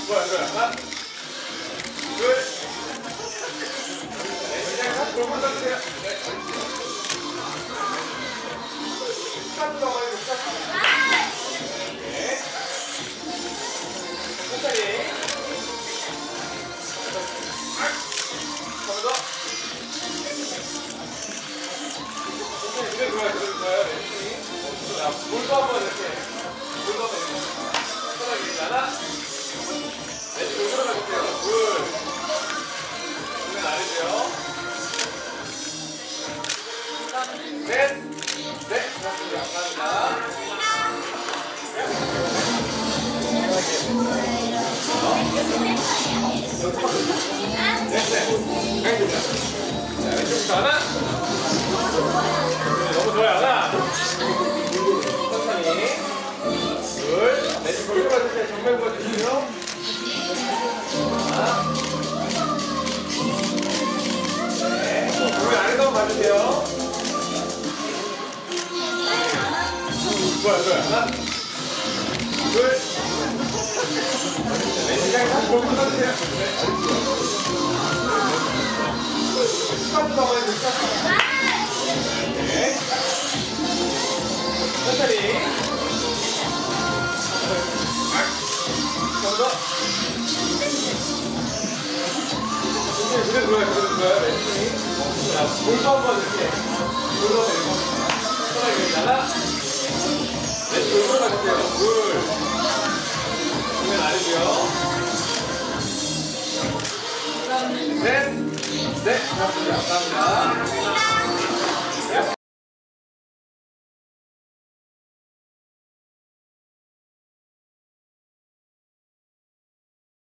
좋아요, 좋아요. 하나, 둘, 네, 시작. 골반 던지세요. 네. 스타트 넘어요, 스타트. 네. 천천히. 한 번 더. 천천히, 그대로 좋아요, 그대로 좋아요. 네, 천천히. 자, 물도 한번 이렇게. 물도 한번 이렇게. 편하게. 하나. 네, 돌 돌아가볼게요. 둘. 그러면 아래세요. 넷. 네, 고맙습니다. 감사합니다. 네, 네. 왼쪽입니다. 자, 왼쪽부터 하나. 네, 너무 좋아요. 하나. 천천히. 둘. 네, 돌 돌아주세요. 정면 보여주시고요. 하나. 네, 보면 아래도 한번 봐주세요. 좋아요, 좋아요. 하나, 둘, 네, 시작해. 다시 골반 던지세요. 네. 스타트 넘어요, 스타트. 네. 천천히. 한 번 더. 천천히, 그대로 들어요, 그대로 들어요. 네, 천천히. 자, 볼도 한번 이렇게. 볼도 한번 이렇게. 편하게 하나. 네, 돌 돌아가주세요. 둘. 그러면 아래고요. 셋. 네, 고맙습니다. 감사합니다.